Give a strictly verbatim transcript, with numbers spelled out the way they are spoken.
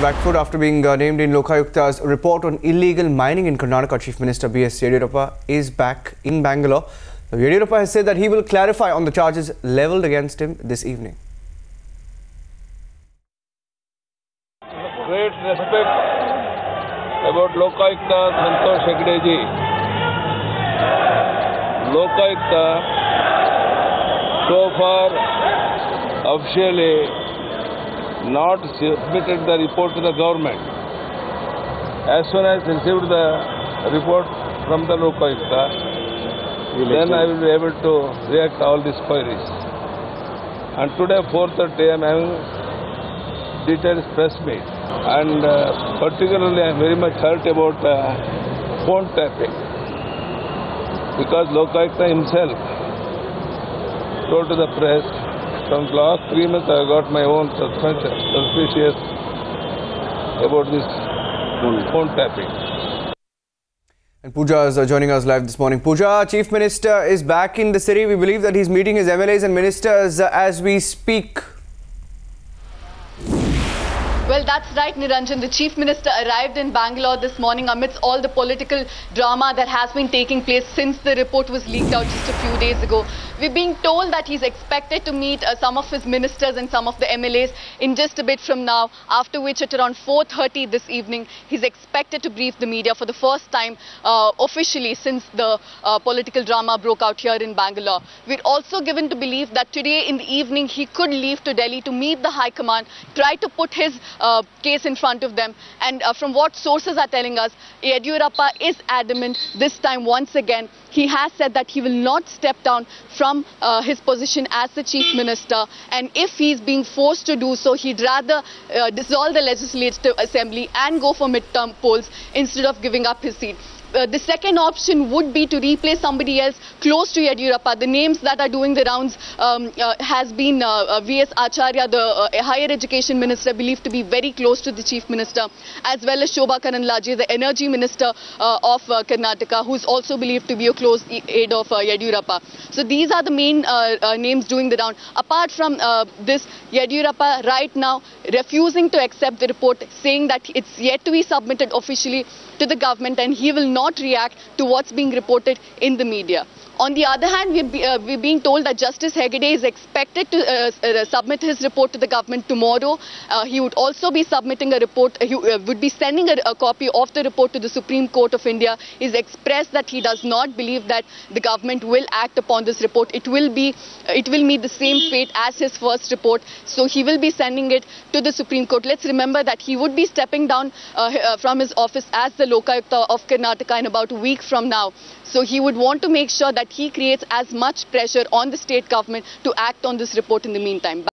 the back foot after being uh, named in Lokayukta's report on illegal mining in Karnataka. Chief Minister B S Yediyurappa is back in Bangalore. Now, Yediyurappa has said that he will clarify on the charges levelled against him this evening. Great respect about Lokayukta Santosh Hegde ji. Lokayukta so far officially not submitted the report to the government. As soon as I received the report from the Lokayukta, then I will be able to react to all these queries. And today, four thirty, I am having detailed press meet. And uh, particularly, I am very much hurt about uh, phone tapping. Because Lokayukta himself told to the press, from last three months I got my own suspicion, suspicious about this phone tapping. And Pooja is uh, joining us live this morning. Pooja, Chief Minister is back in the city. We believe that he's meeting his M L As and ministers uh, as we speak. Well, that's right, Niranjan. The Chief Minister arrived in Bangalore this morning amidst all the political drama that has been taking place since the report was leaked out just a few days ago. We're being told that he's expected to meet uh, some of his ministers and some of the M L As in just a bit from now, after which at around four thirty this evening, he's expected to brief the media for the first time uh, officially since the uh, political drama broke out here in Bangalore. We're also given to believe that today in the evening, he could leave to Delhi to meet the High Command, try to put his Uh, case in front of them. And uh, from what sources are telling us, Yediyurappa is adamant this time once again. He has said that he will not step down from uh, his position as the Chief Minister. And if he's being forced to do so, he'd rather uh, dissolve the Legislative Assembly and go for midterm polls instead of giving up his seat. Uh, the second option would be to replace somebody else close to Yediyurappa. The names that are doing the rounds um, uh, has been uh, uh, V S Acharya, the uh, higher education minister, believed to be very close to the Chief Minister, as well as Shobha Karanlaje, the energy minister uh, of uh, Karnataka, who's also believed to be a close aide of uh, Yediyurappa. So these are the main uh, uh, names doing the round. Apart from uh, this, Yediyurappa right now refusing to accept the report, saying that it's yet to be submitted officially to the government and he will not react to what's being reported in the media. On the other hand, we're, be, uh, we're being told that Justice Hegde is expected to uh, uh, submit his report to the government tomorrow. Uh, he would also be submitting a report, uh, he uh, would be sending a, a copy of the report to the Supreme Court of India. He's expressed that he does not believe that the government will act upon this report. It will be, uh, it will meet the same fate as his first report. So he will be sending it to the Supreme Court. Let's remember that he would be stepping down uh, uh, from his office as the Lokayukta of Karnataka in about a week from now. So he would want to make sure that he creates as much pressure on the state government to act on this report in the meantime.